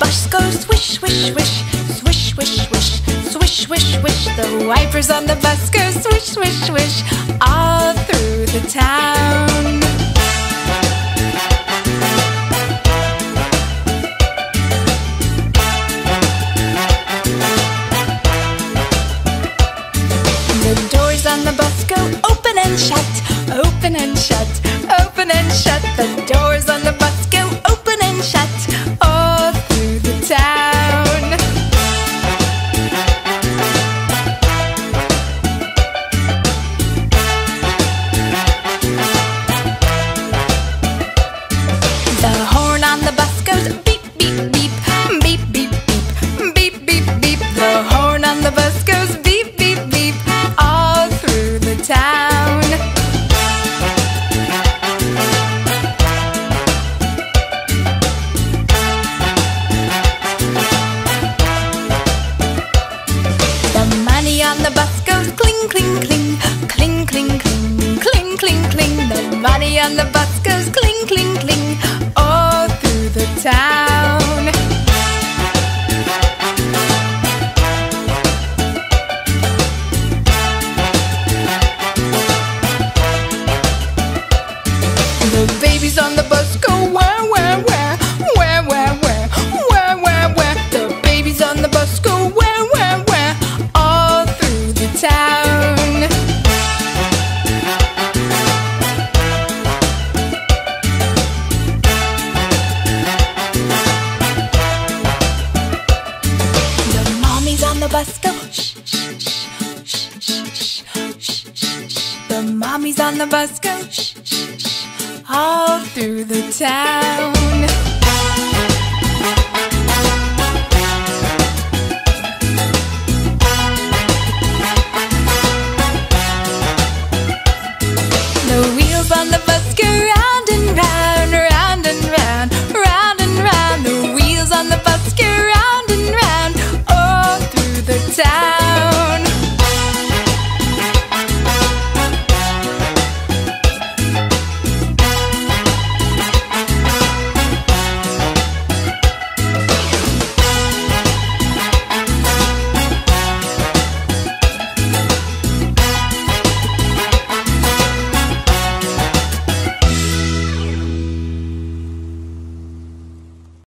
bus go swish, swish, swish, swish, swish, swish, swish, swish, swish. The wipers on the bus go swish, swish, swish, all through the town. The doors on the bus go open and shut, open and shut, open and shut. The doors on the bus go open and shut, all through the town. The horn on the bus goes beep, beep, beep, beep, beep, beep, beep, beep, beep. The horn on the bus goes beep, beep, beep, all through the town. The money on the bus goes cling, cling, cling, cling, cling, cling, cling, cling, cling. The money on the bus goes cling, cling, cling, all through the town. The babies on the bus go where, where, where, where, where, where, where, where, where. The babies on the bus go where, where, where, all through the town. The mommies on the bus go shh, shh, shh, shh, shh, shh, shh, shh. The mommies on the bus go shh, shh, shh, all through the town.